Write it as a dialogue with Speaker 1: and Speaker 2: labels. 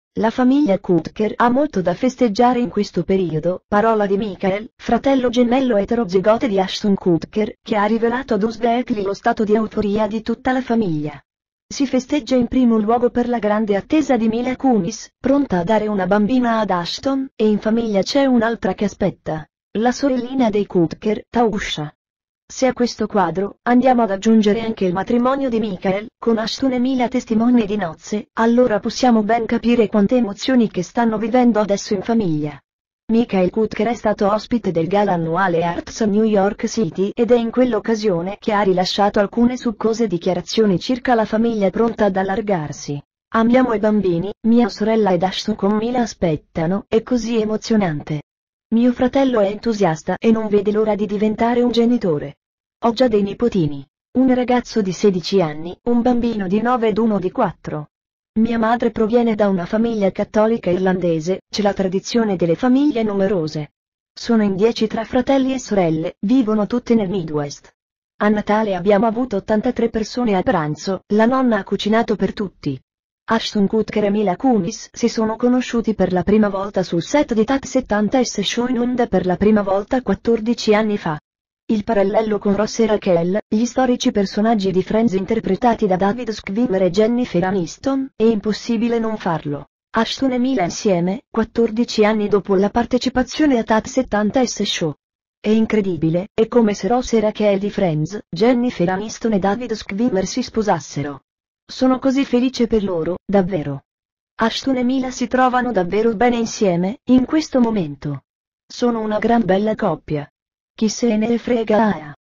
Speaker 1: La famiglia Kutcher ha molto da festeggiare in questo periodo, parola di Michael, fratello gemello eterozigote di Ashton Kutcher, che ha rivelato ad Uzbekly lo stato di euforia di tutta la famiglia. Si festeggia in primo luogo per la grande attesa di Mila Kunis, pronta a dare una bambina ad Ashton, e in famiglia c'è un'altra che aspetta, la sorellina dei Kutcher, Tausha. Se a questo quadro andiamo ad aggiungere anche il matrimonio di Michael, con Ashton e Mila testimoni di nozze, allora possiamo ben capire quante emozioni che stanno vivendo adesso in famiglia. Michael Kutcher è stato ospite del gala annuale Arts a New York City ed è in quell'occasione che ha rilasciato alcune succose dichiarazioni circa la famiglia pronta ad allargarsi. Amiamo i bambini, mia sorella ed Ashton con Mila aspettano, è così emozionante. Mio fratello è entusiasta e non vede l'ora di diventare un genitore. Ho già dei nipotini. Un ragazzo di 16 anni, un bambino di 9 ed uno di 4. Mia madre proviene da una famiglia cattolica irlandese, c'è la tradizione delle famiglie numerose. Sono in 10 tra fratelli e sorelle, vivono tutti nel Midwest. A Natale abbiamo avuto 83 persone a pranzo, la nonna ha cucinato per tutti. Ashton Kutcher e Mila Kunis si sono conosciuti per la prima volta sul set di Tat 70s Show in onda per la prima volta 14 anni fa. Il parallelo con Ross e Rachel, gli storici personaggi di Friends interpretati da David Schwimmer e Jennifer Aniston, è impossibile non farlo. Ashton e Mila insieme, 14 anni dopo la partecipazione a Tat 70s Show. È incredibile, è come se Ross e Rachel di Friends, Jennifer Aniston e David Schwimmer si sposassero. Sono così felice per loro, davvero. Ashton e Mila si trovano davvero bene insieme, in questo momento. Sono una gran bella coppia. Chi se ne frega.